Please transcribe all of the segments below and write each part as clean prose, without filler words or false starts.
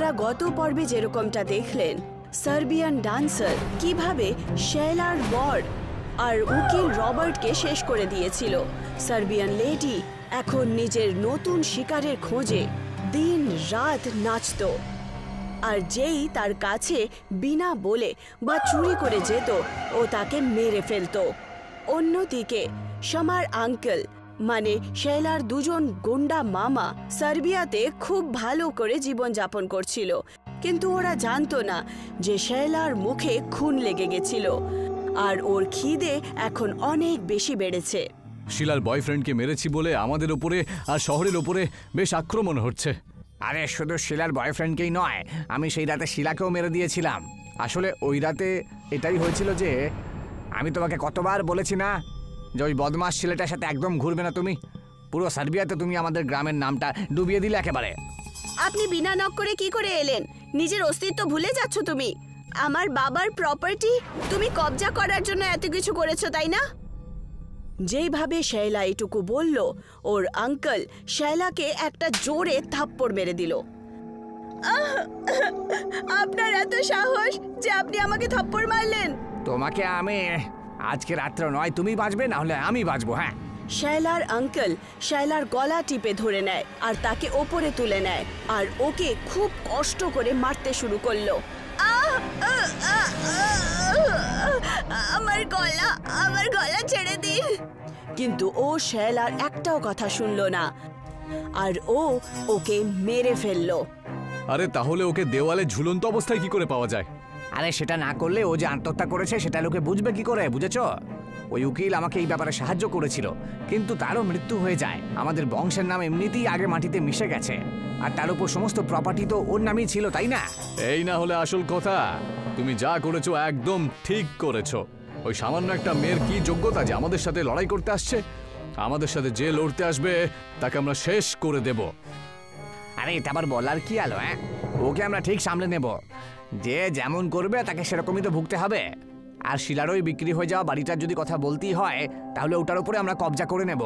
আপনারা গত পর্বে যেরকমটা দেখলেন, সার্বিয়ান ডান্সার কিভাবে শেলার বর আর উকিল রবার্টকে শেষ করে দিয়েছিল। সার্বিয়ান লেডি এখন নিজের নতুন শিকারের খোঁজে দিন রাত নাচত, আর যেই তার কাছে বিনা বলে বা চুরি করে যেত ও তাকে মেরে ফেলত। অন্যদিকে শামার আঙ্কেল মানে শেলার দুজন গুন্ডা মামা সার্বিয়াতে খুব ভালো করে জীবনযাপন করছিল, কিন্তু ওরা জানতো না যে শেলার মুখে খুন লেগে গেছিল আর ওর খিদে এখন অনেক বেশি বেড়েছে। শিলার বয়ফ্রেন্ডকে মেরেছি বলে আমাদের উপরে আর শহরের উপরে বেশ আক্রমণ হচ্ছে। আরে শুধু শিলার বয়ফ্রেন্ডকেই নয়, আমি সেই রাতে শিলাকেও মেরে দিয়েছিলাম। আসলে ওই রাতে এটাই হয়েছিল যে আমি তোমাকে কতবার বলেছি না যে ওই বদমাস ছেলেটার সাথে একদম ঘুরবে না তুমি। পুরো সার্বিয়াতে তুমি আমাদের গ্রামের নামটা ডুবিয়ে দিলে একেবারে। আপনি বিনা নক করে কি করে এলেন? নিজের অস্তিত্ব ভুলে যাচ্ছ তুমি। আমার বাবার প্রপার্টি তুমি কবজা করার জন্য এত কিছু করেছো, তাই না? যেইভাবে শেলা এটুকু বলল, ওর আঙ্কেল শেলাকে একটা জোরে থাপ্পড় মেরে দিল। আপনার এত সাহস যে আপনি আমাকে থাপ্পড় মারলেন? তোমাকে আমি আজকে রাত্রে নয় তুমি বাঁচবে, না হলে আমি বাঁচবো। হ্যাঁ। শেলার আঙ্কেল শেলার গলা টিপে ধরে নেয় আর তাকে ওপরে তুলে নেয় আর ওকে খুব কষ্ট করে মারতে শুরু করলো। আমার গলা ছেড়ে দিন। কিন্তু ও শেলার একটাও কথা শুনলো না আর ও ওকে মেরে ফেললো। আরে তাহলে ওকে দেওয়ালে ঝুলন্ত অবস্থায় কি করে পাওয়া যায়? আরে সেটা না করলে ও যে আত্মহত্যা করেছে সেটা লোকে বুঝবে কি করে, বুঝেছো? ওই উকিল আমাকে এই ব্যাপারে সাহায্য করেছিল, কিন্তু তারও মৃত্যু হয়ে যায়। আমাদের বংশের নাম এমনিতেই আগে মাটিতে মিশে গেছে, আর তার উপর সমস্ত প্রপার্টি তো ওর নামই ছিল, তাই না? এই না হলে আসল কথা। তুমি যা করেছো একদম ঠিক করেছো। ওই সামান্য একটা মেয়ের কি যোগ্যতা যে আমাদের সাথে লড়াই করতে আসছে? আমাদের সাথে যে লড়তে আসবে তাকে আমরা শেষ করে দেব। আরে এটা আবার বলার কি আলো? হ্যাঁ, ওকে আমরা ঠিক সামলে নেব। যে যেমন করবে তাকে সেরকমই তো ভুগতে হবে। আর শিলারই বিক্রি হয়ে যাওয়া বাড়িটার যদি কথা বলতেই হয়, তাহলে ওটার উপরে আমরা কবজা করে নেব।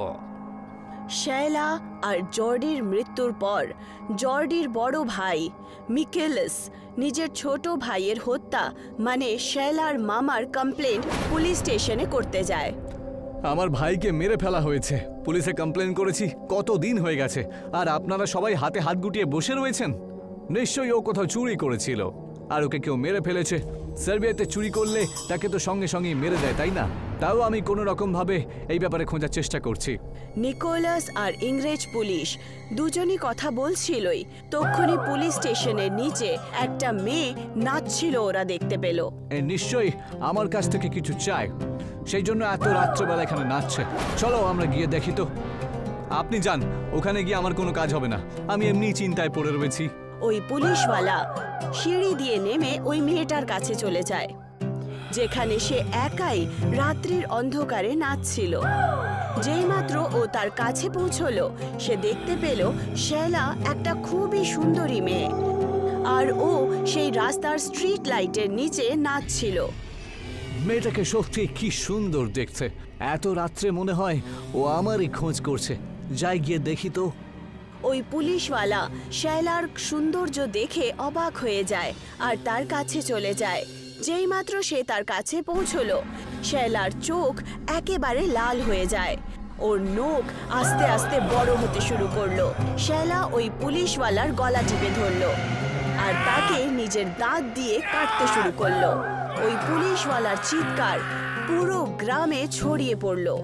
শেলা আর জর্ডির মৃত্যুর পর জর্ডির বড় ভাই মিকেলস নিজের ছোট ভাইয়ের হত্যা মানে শেলার মামার কমপ্লেন পুলিশ স্টেশনে করতে যায়। আমার ভাইকে মেরে ফেলা হয়েছে, পুলিশে কমপ্লেন করেছি, কত দিন হয়ে গেছে, আর আপনারা সবাই হাতে হাত গুটিয়ে বসে রয়েছেন। নিশ্চয়ই ও কোথাও চুরি করেছিল আর ওকে কেউ মেরে ফেলেছে। সার্বিয়াতে চুরি করলে তাকে তো সঙ্গে সঙ্গেই মেরে দেয়, তাই না? তাও আমি কোনো রকম ভাবে এই ব্যাপারে খোঁজার চেষ্টা করছি। নিকোলাস আর ইংরেজ পুলিশ দুজনই কথা বলছিলই, তখনই পুলিশ স্টেশনের নিচে একটা মেয়ে নাচছিল, ওরা দেখতে পেল। নিশ্চয়ই আমার কাছ থেকে কিছু চায়, সেই জন্য এত রাত্রেবেলা এখানে নাচছে। চলো আমরা গিয়ে দেখি তো। আপনি যান, ওখানে গিয়ে আমার কোনো কাজ হবে না, আমি এমনি চিন্তায় পড়ে রয়েছি। ওই পুলিশওয়ালা সিঁড়ি দিয়ে নেমে ওই মেয়েটার কাছে চলে যায়, যেখানে সে একাই রাত্রির অন্ধকারে নাচছিল। যেইমাত্র ও তার কাছে পৌঁছলো, সে দেখতে পেল শেলা একটা খুবই সুন্দরী মেয়ে, আর ও সেই রাস্তার স্ট্রিট লাইটের নিচে নাচছিল। মেয়েটাকে সত্যি কি সুন্দর দেখতে। এত রাত্রে মনে হয় ও আমারই খোঁজ করছে। যাই গিয়ে দেখি তো। ওই পুলিশওয়ালা শেলার সৌন্দর্য দেখে অবাক হয়ে যায় আর তার কাছে চলে যায়। যেইমাত্র সে তার কাছে পৌঁছলো, শেলার চোখ একেবারে লাল হয়ে যায়, ওর নখ আস্তে আস্তে বড় হতে শুরু করলো। শেলা ওই পুলিশওয়ালার গলা টিপে ধরলো আর তাকে নিজের দাঁত দিয়ে কাটতে শুরু করলো। ওই পুলিশওয়ালার চিৎকার পুরো গ্রামে ছড়িয়ে পড়লো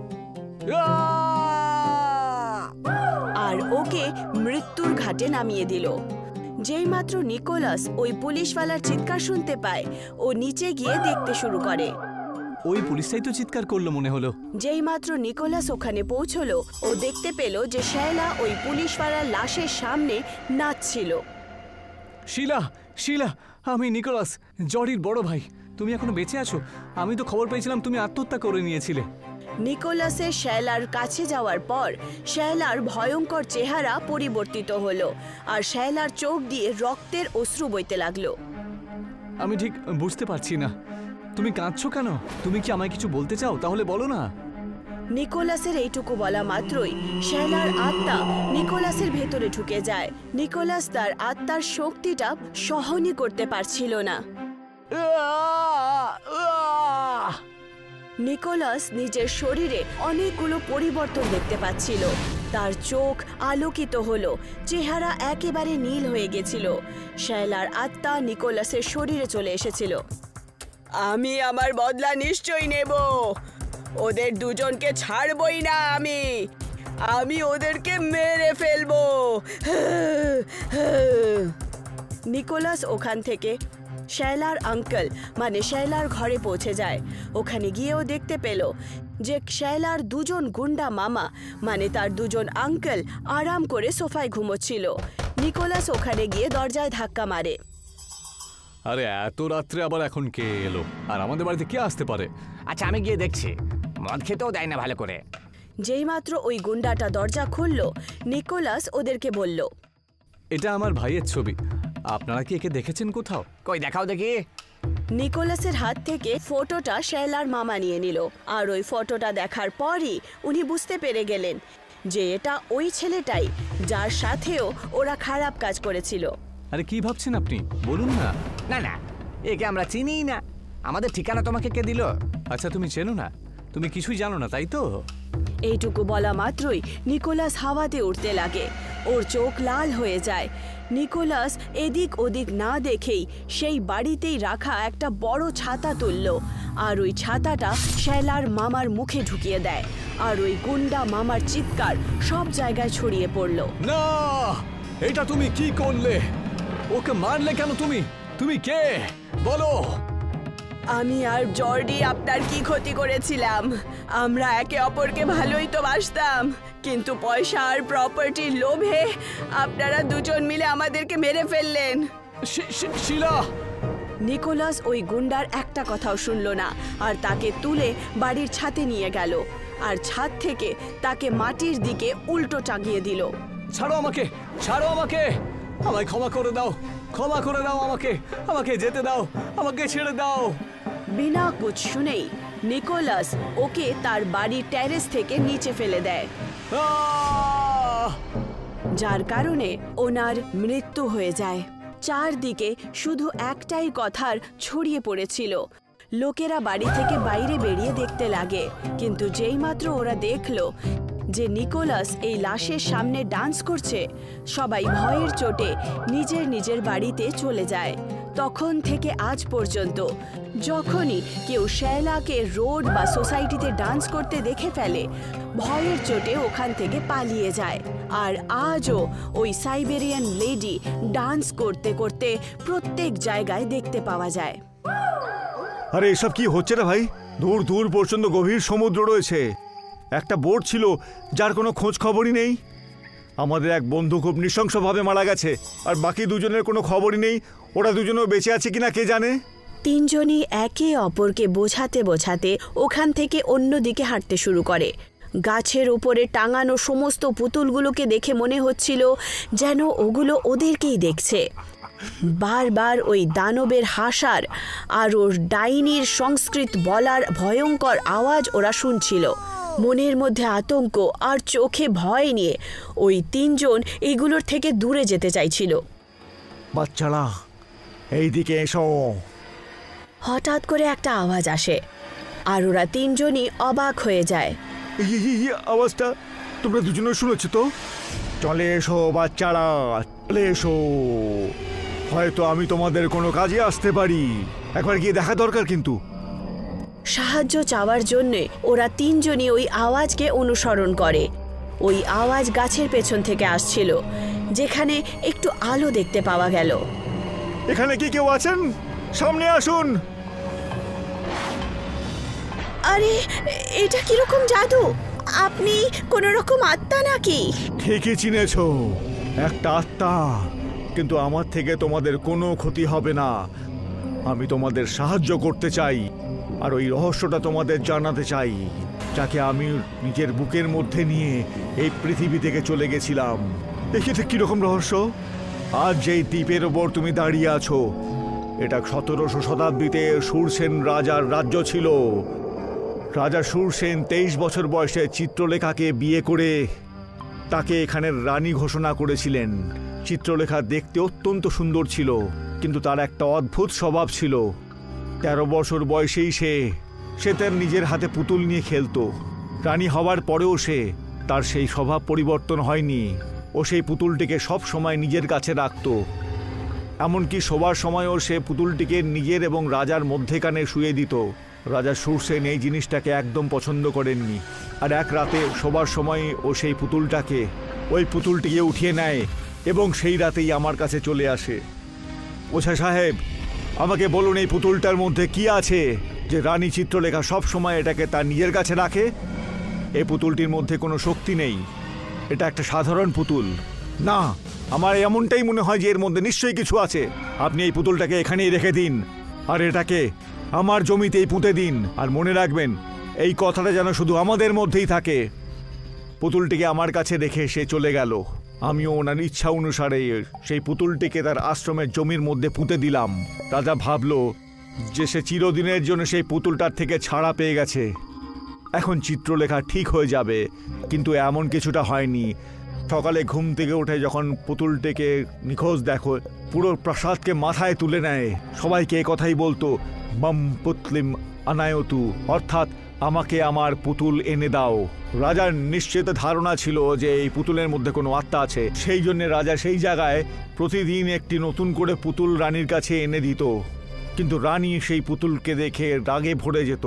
আর ওকে মৃত্যুর ঘাটে নামিয়ে দিল। যেইমাত্র নিকোলাস ওই পুলিশওয়ালার চিৎকার শুনতে পায়, ও নিচে গিয়ে দেখতে শুরু করে। ওই পুলিশটাই তো চিৎকার করলো মনে হলো। যেইমাত্র নিকোলাস ওখানে পৌঁছলো, ও দেখতে পেল যে শেলা ওই পুলিশওয়ালার লাশের সামনে নাচছিল। শিলা, শিলা, আমি নিকোলাস, জর্ডির বড় ভাই। তুমি এখনো বেঁচে আছো? আমি তো খবর পেয়েছিলাম তুমি আত্মহত্যা করে নিয়েছিলে। নিকোলাসের শেলার কাছে যাওয়ার পর শেলার ভয়ঙ্কর চেহারা পরিবর্তিত হলো আর শেলার চোখ দিয়ে রক্তের অশ্রু বইতে লাগলো। আমি ঠিক বুঝতে পারছি না, তুমি কাঁদছো কেন? তুমি কি আমায় কিছু বলতে চাও? তাহলে বলো না। নিকোলাসের এইটুকু বলা মাত্রই শেলার আত্মা নিকোলাসের ভেতরে ঢুকে যায়। নিকোলাস তার আত্মার শক্তিটা সহনই করতে পারছিল না। নিকোলাস নিজের শরীরে অনেকগুলো পরিবর্তন দেখতে পাচ্ছিল। তার চোখ আলোকিত হলো, চেহারা একেবারে নীল হয়ে গেছিল। শেলার আত্মা নিকোলাসের শরীরে চলে এসেছিল। আমি আমার বদলা নিশ্চয়ই নেব, ওদের দুজনকে ছাড়বই না। আমি ওদেরকে মেরে ফেলবো। নিকোলাস ওখান থেকে শেলার আঙ্কেল মানে শেলার ঘরে পৌঁছে যায়। ওখানে গিয়েও দেখতে পেল যে শেলার দুজন গুন্ডা মামা মানে তার দুজন আঙ্কেল আরাম করে সোফায় ঘুমোচ্ছিল। নিকোলাস ওখানে গিয়ে দরজায় ধাক্কা মারে। আরে এত রাত্রে আবার এখন কে এলো? আর আমাদের বাড়িতে কে আসতে পারে? আচ্ছা আমি গিয়ে দেখছি। মদ খেতেও দেয় না ভালো করে। যেইমাত্র ওই গুন্ডাটা দরজা খুলল, নিকোলাস ওদেরকে বলল, এটা আমার ভাইয়ের ছবি। আপনারা কি একে দেখেছেন কোথাও? কই দেখাও দেখি। নিকোলাসের হাত থেকে ফটোটা শেলার মামা নিয়ে নিল। আর ওই ফটোটা দেখার পরই উনি বুঝতে পেরে গেলেন যে এটা ওই ছেলেটাই যার সাথেও ওরা খারাপ কাজ করেছিল। আরে কি ভাবছেন আপনি? বলুন না। না না, একে আমরা চিনিই না। আমাদের ঠিকানা তোমাকে কে দিল? আচ্ছা তুমি চেনো না? তুমি কিছুই জানো না তাই তো? এইটুকু বলা মাত্রই নিকোলাস হাওয়াতে উঠতে লাগে। ওর চোখ লাল হয়ে যায়। নিকোলাস এদিক ওদিক না দেখেই সেই বাড়িতেই রাখা একটা বড় ছাতা তুলল আর ওই ছাতাটা শেলার মামার মুখে ঢুকিয়ে দেয়। আর ওই গুন্ডা মামার চিৎকার সব জায়গায় ছড়িয়ে পড়ল। না, এটা তুমি কি করলে? ওকে মারলে কেন তুমি? তুমি কে বলো? আমি আর জর্ডি আপনার কি ক্ষতি করেছিলাম? আমরা একে অপরকে ভালোই তো বাসতাম, কিন্তু পয়সা আর প্রপার্টির লোভে আপনারা দুজন মিলে আমাদেরকে মেরে ফেললেন। শিলা! নিকোলাস ওই গুন্ডার একটা কথাও শুনল না আর তাকে তুলে বাড়ির ছাদে নিয়ে গেল আর ছাদ থেকে তাকে মাটির দিকে উল্টো চাগিয়ে দিল। ছাড়ো আমাকে, ছাড়ো আমাকে, আমায় ক্ষমা করে দাও, ক্ষমা করে দাও আমাকে, আমাকে যেতে দাও, আমাকে ছেড়ে দাও। বিনা কুছ শুনেই নিকোলাস ওকে তার বাড়ির টেরেস থেকে নিচে ফেলে দেয়, যার কারণে ওনার মৃত্যু হয়ে যায়। চারদিকে শুধু একটাই কথার ছড়িয়ে পড়েছিল। লোকেরা বাড়ি থেকে বাইরে বেরিয়ে দেখতে লাগে, কিন্তু যেইমাত্র ওরা দেখল যে নিকোলাস এই লাশের সামনে ডান্স করছে, সবাই ভয়ের চোটে নিজের নিজের বাড়িতে চলে যায়। তখন থেকে আজ পর্যন্ত যখনই কেউ শেলাকে রোড বা সোসাইটিতে ডান্স করতে দেখে ফেলে, ভয়ের চোটে ওখান থেকে পালিয়ে যায়। আর আজও ওই সাইবেরিয়ান লেডি ডান্স করতে করতে প্রত্যেক জায়গায় দেখতে পাওয়া যায়। আরে এসব কি হচ্ছে রে ভাই? দূর দূর পর্যন্ত গভীর সমুদ্র রয়েছে, একটা বোট ছিল যার কোনো খোঁজ খবরই নেই। আমাদের এক বন্ধু খুব নৃশংসভাবে মারা গেছে, আর বাকি দুজনের কোনো খবরই নেই। ওরা দুজনও বেঁচে আছে কিনা কে জানে। তিনজনই একে অপরকে বোঝাতে বোঝাতে ওখান থেকে অন্যদিকে হাঁটতে শুরু করে। গাছের উপরে টাঙানো সমস্ত পুতুলগুলোকে দেখে মনে হচ্ছিল যেন ওগুলো ওদেরকেই দেখছে। বারবার ওই দানবের হাসার আর ওর ডাইনির সংস্কৃত বলার ভয়ঙ্কর আওয়াজ ওরা শুনছিল। মনের মধ্যে আতঙ্ক আর চোখে ভয় নিয়ে ওই তিনজন এগুলোর থেকে দূরে যেতে চাইছিল। বাচ্চারা এইদিকে এসো। হঠাৎ করে একটা আওয়াজ আসে আর ওরা তিনজনই অবাক হয়ে যায়। আওয়াজটা তোমরা দুজনে শুনেছো তো? চলে এসো বাচ্চারা, চলে এসো। হয়তো আমি তোমাদের কোনো কাজে আসতে পারি, একবার গিয়ে দেখা দরকার। কিন্তু সাহায্য চাওয়ার জন্যে ওরা তিনজনই ওই আওয়াজকে অনুসরণ করে। ওই আওয়াজ গাছের পেছন থেকে আসছিল, যেখানে একটু আলো দেখতে পাওয়া গেল। এখানে কি কেউ আছেন? সামনে আসুন। আরে এটা কিরকম জাদু? আপনি কোনো রকম আত্মা নাকি? ঠিকই চিনেছো, একটা আত্মা। কিন্তু আমার থেকে তোমাদের কোনো ক্ষতি হবে না। আমি তোমাদের সাহায্য করতে চাই, আর ওই রহস্যটা তোমাদের জানাতে চাই, যাকে আমি নিজের বুকের মধ্যে নিয়ে এই পৃথিবী থেকে চলে গেছিলাম। এক্ষেত্রে কিরকম রহস্য? আজ যেই দ্বীপের ওপর তুমি দাঁড়িয়ে আছো, এটা 1700 শতাব্দীতে সুরসেন রাজার রাজ্য ছিল। রাজা শূরসেন 23 বছর বয়সে চিত্রলেখাকে বিয়ে করে তাকে এখানের রানী ঘোষণা করেছিলেন। চিত্রলেখা দেখতে অত্যন্ত সুন্দর ছিল, কিন্তু তার একটা অদ্ভুত স্বভাব ছিল। 13 বছর বয়সেই সে তার নিজের হাতে পুতুল নিয়ে খেলতো। রানী হওয়ার পরেও তার সেই স্বভাব পরিবর্তন হয়নি। ও সেই পুতুলটিকে সব সময় নিজের কাছে রাখত। এমনকি শোবার সময়ও সে পুতুলটিকে নিজের এবং রাজার মধ্যেখানে শুয়ে দিত। রাজা শূরসেন এই জিনিসটাকে একদম পছন্দ করেননি। আর এক রাতে শোবার সময় ও সেই পুতুলটিকে উঠিয়ে নেয় এবং সেই রাতেই আমার কাছে চলে আসে। ওঝা সাহেব, আমাকে বলুন এই পুতুলটার মধ্যে কি আছে যে রানী চিত্রলেখা সব সময় এটাকে তার নিজের কাছে রাখে? এই পুতুলটির মধ্যে কোনো শক্তি নেই, এটা একটা সাধারণ পুতুল। না, আমার এমনটাই মনে হয় যে এর মধ্যে নিশ্চয়ই কিছু আছে। আপনি এই পুতুলটাকে এখানেই রেখে দিন আর এটাকে আমার জমিতেই পুঁতে দিন। আর মনে রাখবেন, এই কথাটা যেন শুধু আমাদের মধ্যেই থাকে। পুতুলটিকে আমার কাছে রেখে সে চলে গেল। আমিও ওনার ইচ্ছা অনুসারে সেই পুতুলটিকে তার আশ্রমের জমির মধ্যে পুঁতে দিলাম। রাজা ভাবল যে সে চিরদিনের জন্য সেই পুতুলটার থেকে ছাড়া পেয়ে গেছে, এখন চিত্রলেখা ঠিক হয়ে যাবে। কিন্তু এমন কিছুটা হয়নি। সকালে ঘুম থেকে উঠে যখন পুতুলটিকে নিখোঁজ দেখো, পুরো প্রাসাদকে মাথায় তুলে নেয়। সবাইকে এ কথাই বলতো, মাম পুতলিম আনায়তু, অর্থাৎ আমাকে আমার পুতুল এনে দাও। রাজার নিশ্চিত ধারণা ছিল যে এই পুতুলের মধ্যে কোনো আত্মা আছে। সেই জন্য রাজা সেই জায়গায় প্রতিদিন একটি নতুন করে পুতুল রানীর কাছে এনে দিত। কিন্তু রানী সেই পুতুলকে দেখে রাগে ভরে যেত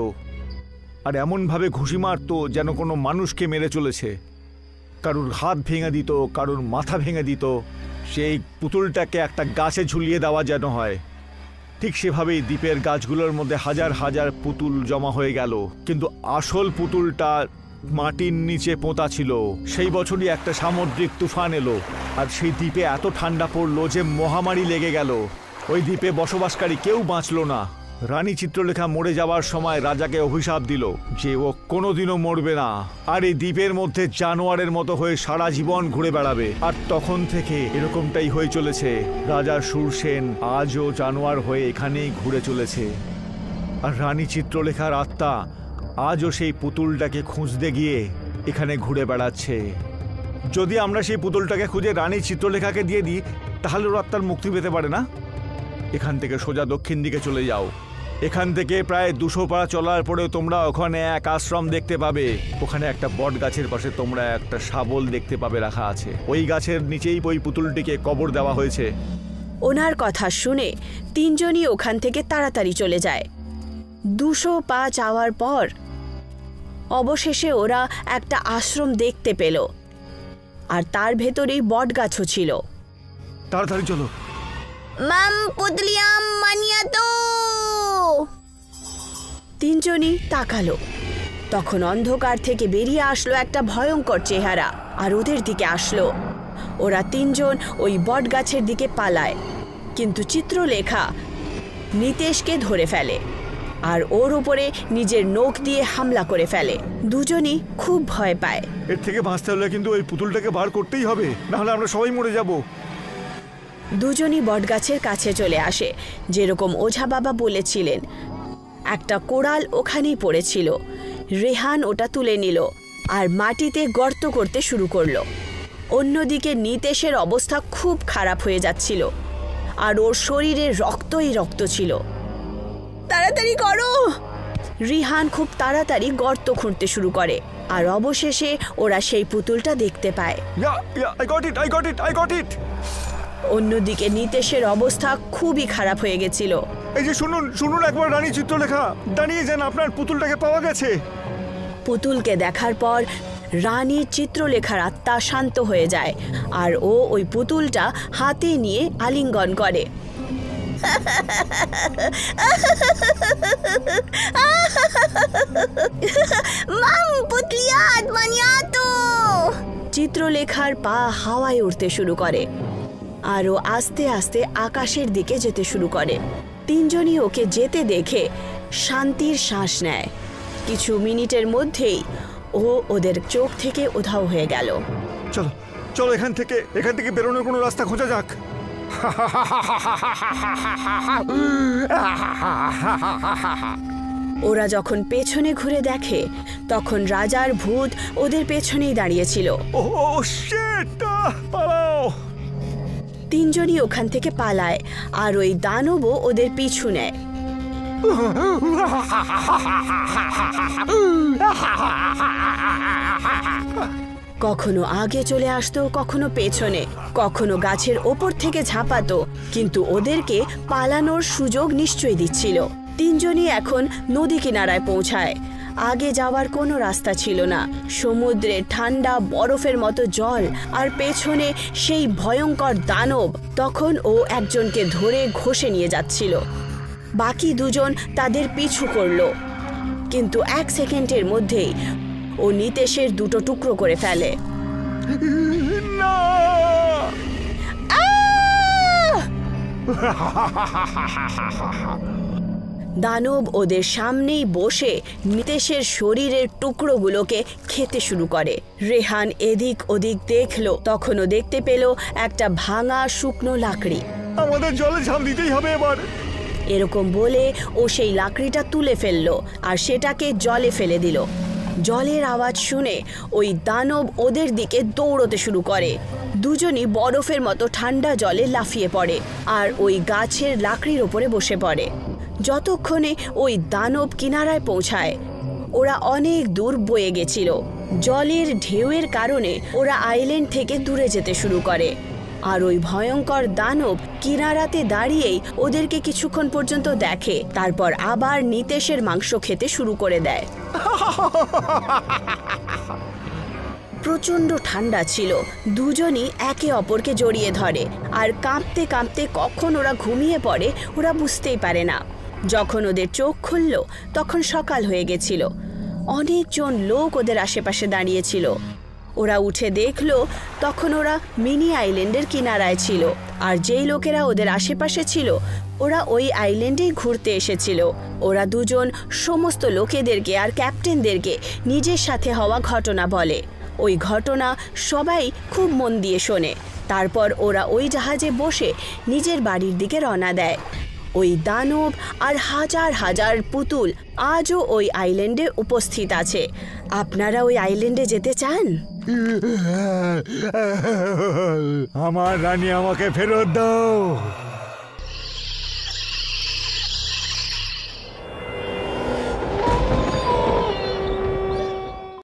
আর এমনভাবে ঘুষি মারত যেন কোনো মানুষকে মেরে চলেছে। কারুর হাত ভেঙে দিত, কারুর মাথা ভেঙে দিত। সেই পুতুলটাকে একটা গাছে ঝুলিয়ে দেওয়া যেন হয়। ঠিক সেভাবেই দ্বীপের গাছগুলোর মধ্যে হাজার হাজার পুতুল জমা হয়ে গেল, কিন্তু আসল পুতুলটা মাটির নিচে পোঁতা ছিল। সেই বছরই একটা সামুদ্রিক তুফান এলো আর সেই দ্বীপে এত ঠান্ডা পড়লো যে মহামারী লেগে গেল। ওই দ্বীপে বসবাসকারী কেউ বাঁচল না। রানী চিত্রলেখা মরে যাওয়ার সময় রাজাকে অভিশাপ দিল যে ও কোনোদিনও মরবে না আর এই দ্বীপের মধ্যে জানোয়ারের মতো হয়ে সারা জীবন ঘুরে বেড়াবে। আর তখন থেকে এরকমটাই হয়ে চলেছে। রাজা শূরসেন আজও জানোয়ার হয়ে এখানেই ঘুরে চলেছে। আর রানী চিত্রলেখার আত্মা আজও সেই পুতুলটাকে খুঁজতে গিয়ে এখানে ঘুরে বেড়াচ্ছে। যদি আমরা সেই পুতুলটাকে খুঁজে রানী চিত্রলেখাকে দিয়ে দিই, তাহলে ওর আত্মার মুক্তি পেতে পারে না? এখান থেকে সোজা দক্ষিণ দিকে চলে যাও। এখান থেকে প্রায় 200 পা চলার পরে তোমরা ওখানে এক আশ্রম দেখতে পাবে। ওখানে একটা বট গাছের পাশে তোমরা একটা শাবল দেখতে পাবে রাখা আছে। ওই গাছের নিচেই ওই পুতুলটিকে কবর দেওয়া হয়েছে। ওনার কথা শুনে তিনজনই ওখান থেকে তাড়াতাড়ি চলে যায়। 200 পা যাওয়ার পর অবশেষে ওরা একটা আশ্রম দেখতে পেল আর তার ভেতরেই বট গাছও ছিল। তাড়াতাড়ি চলো। মাম পুতলিয়াম মানিয়াতো। তিনজনই তাকালো। তখন অন্ধকার থেকে বেরিয়ে আসলো একটা ভয়ঙ্কর চেহারা আর ওদের দিকে আসলো। ওরা তিনজন ওই বট গাছের দিকে পালায়, কিন্তু চিত্রলেখা নিতেশকে ধরে ফেলে আর ওর উপরে নিজের নখ দিয়ে হামলা করে ফেলে। দুজনই খুব ভয় পায়। এর থেকে বাঁচতে হলে কিন্তু ওই পুতুলটাকে বার করতেই হবে, নাহলে আমরা সবাই মরে যাব। দুজনই বটগাছের কাছে চলে আসে। যেরকম ওঝা বাবা বলেছিলেন, একটা কোড়াল ওখানেই পড়েছিল। রেহান ওটা তুলে নিল আর মাটিতে গর্ত করতে শুরু করলো। অন্যদিকে নিতেশের অবস্থা খুব খারাপ হয়ে যাচ্ছিল আর ওর শরীরে রক্তই রক্ত ছিল। তাড়াতাড়ি করো! রিহান খুব তাড়াতাড়ি গর্ত খুঁড়তে শুরু করে আর অবশেষে ওরা সেই পুতুলটা দেখতে পায়। অন্যদিকে নিতেশের অবস্থা খুবই খারাপ হয়ে গেছিল। এই যে শুনুন শুনুন একবার, রানী চিত্রলেখা দাঁড়িয়ে যান, আপনার পুতুলটাকে পাওয়া গেছে। পুতুলকে দেখার পর রানী চিত্রলেখার আত্মা শান্ত হয়ে যায় আর ও ওই পুতুলটা হাতে নিয়ে আলিঙ্গন করে। চিত্রলেখার পা হাওয়ায় উঠতে শুরু করে আর ও আস্তে আস্তে আকাশের দিকে যেতে শুরু করে। তিনজনই ওকে যেতে দেখে শান্তির শ্বাস নেয়। কিছু মিনিটের মধ্যেই ও ওদের চোখ থেকে উধাও হয়ে গেল। চলো চলো, এখান থেকে বেরোনোর কোনো রাস্তা খোঁজা যাক। ওরা যখন পেছনে ঘুরে দেখে তখন রাজার ভূত ওদের পেছনেই দাঁড়িয়েছিল। ও শিট! পালাও! তিনজনই ওখান থেকে পালায় আর ওই দানবও ওদের পিছু নেয়। কখনো আগে চলে আসতো, কখনো পেছনে, কখনো গাছের ওপর থেকে ঝাঁপাতো, কিন্তু ওদেরকে পালানোর সুযোগ নিশ্চয়ই দিচ্ছিল। তিনজনই এখন নদী কিনারায় পৌঁছায়। আগে যাওয়ার কোনো রাস্তা ছিল না। সমুদ্রে ঠান্ডা বরফের মতো জল, আর পেছনে সেই ভয়ঙ্কর দানব। তখন ও একজনকে ধরে ঘষে নিয়ে যাচ্ছিল। বাকি দুজন তাদের পিছু করলো, কিন্তু 1 সেকেন্ডের মধ্যেই ও নিতেশের 2টো টুকরো করে ফেলে। না! দানব ওদের সামনেই বসে নিতেশের শরীরের টুকরোগুলোকে খেতে শুরু করে। রেহান এদিক ওদিক দেখলো, তখনও দেখতে পেল একটা ভাঙা শুকনো লাকড়ি। আমাদের জলে ঝাঁপ দিতেই হবে এবার। এরকম বলে ও সেই লাকড়িটা তুলে ফেললো আর সেটাকে জলে ফেলে দিল। জলের আওয়াজ শুনে ওই দানব ওদের দিকে দৌড়তে শুরু করে। দুজনই বরফের মতো ঠান্ডা জলে লাফিয়ে পড়ে আর ওই গাছের লাকড়ির ওপরে বসে পড়ে। যতক্ষণে ওই দানব কিনারায় পৌঁছায়, ওরা অনেক দূর বয়ে গেছিল। জলের ঢেউয়ের কারণে ওরা আইল্যান্ড থেকে দূরে যেতে শুরু করে, আর ওই ভয়ঙ্কর দানব কিনারাতে দাঁড়িয়েই ওদেরকে কিছুক্ষণ পর্যন্ত দেখে, তারপর আবার নিতেশের মাংস খেতে শুরু করে দেয়। প্রচণ্ড ঠান্ডা ছিল। দুজনই একে অপরকে জড়িয়ে ধরে আর কাঁপতে কাঁপতে কখন ওরা ঘুমিয়ে পড়ে ওরা বুঝতেই পারে না। যখন ওদের চোখ খুলল তখন সকাল হয়ে গেছিল। অনেকজন লোক ওদের আশেপাশে দাঁড়িয়েছিল। ওরা উঠে দেখলো তখন ওরা মিনি আইল্যান্ডের কিনারায় ছিল, আর যেই লোকেরা ওদের আশেপাশে ছিল ওরা ওই আইল্যান্ডেই ঘুরতে এসেছিল। ওরা দুজন সমস্ত লোকেদেরকে আর ক্যাপ্টেনদেরকে নিজের সাথে হওয়া ঘটনা বলে। ওই ঘটনা সবাই খুব মন দিয়ে শোনে। তারপর ওরা ওই জাহাজে বসে নিজের বাড়ির দিকে রওনা দেয়। ওই দানব আর হাজার হাজার পুতুল আজও ওই আইল্যান্ডে উপস্থিত আছে। আপনারা ওই আইল্যান্ডে যেতে চান? আমার রানী আমাকে ফেরত দাও।